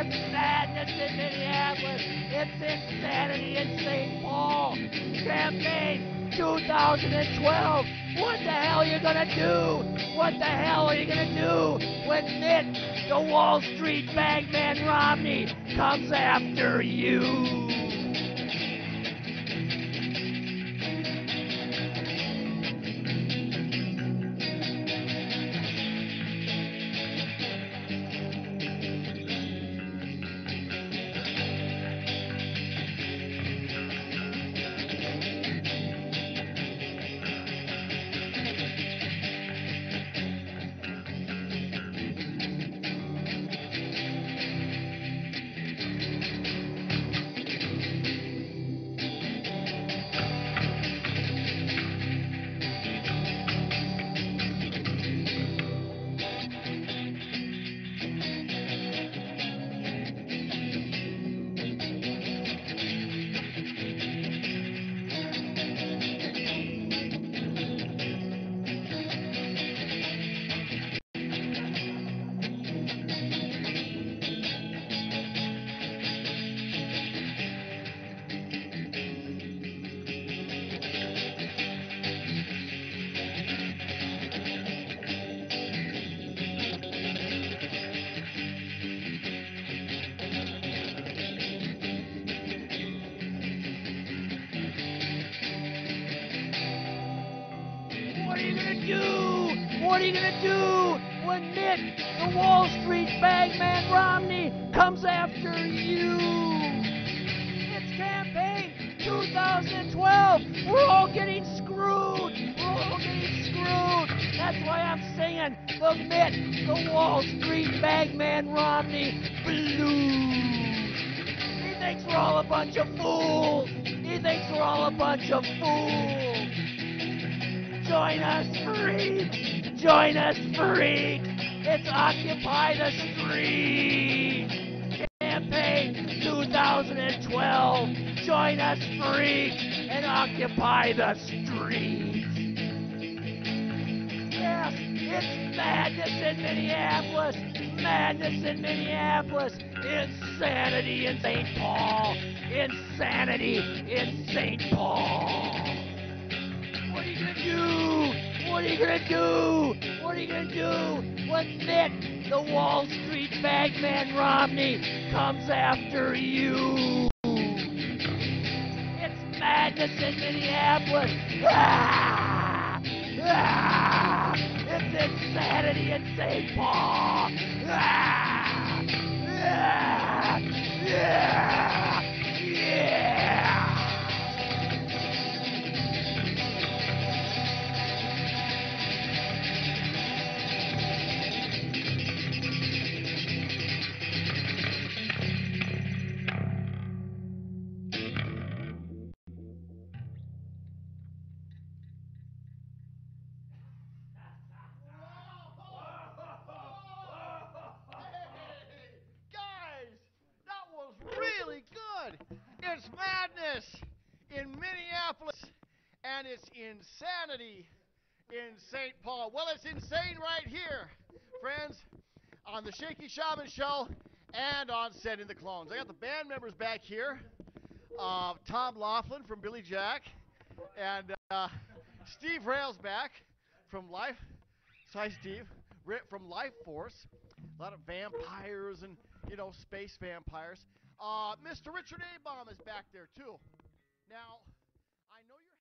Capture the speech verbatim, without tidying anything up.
It's madness in Minneapolis. It's insanity in Saint Paul. Campaign two thousand twelve. What the hell are you gonna do? What the hell are you gonna do when Mitt, the Wall Street bagman Romney, comes after you? What are you gonna do? What are you gonna do when Mitt, the Wall Street bagman Romney, comes after you? It's campaign two thousand twelve. We're all getting screwed. We're all getting screwed. That's why I'm singing the Mitt, the Wall Street bagman Romney Blues. He thinks we're all a bunch of fools. He thinks we're all a bunch of fools. Join us, freak! Join us, freak! It's Occupy the Street! Campaign two thousand twelve! Join us, freak! And occupy the street! Yes, it's madness in Minneapolis! Madness in Minneapolis! Insanity in Saint Paul! Insanity in Saint Paul! What are you gonna do? What are you gonna do? What are you gonna do when Mitt, the Wall Street bagman Romney, comes after you? It's madness in Minneapolis. Ah! Ah! It's insanity in Saint Paul. Ah! Ah! Yeah! Yeah! Really good. It's madness in Minneapolis, and it's insanity in Saint Paul. Well, it's insane right here, friends, on the Shaky Shaman Show and on Sending the Clones. I got the band members back here. Uh, Tom Laughlin from Billy Jack, and uh, Steve Rails back from Life. Hi, Steve. From Life Force. A lot of vampires and, you know, space vampires. Uh, Mister Richard Abaum is back there, too. Now, I know you're...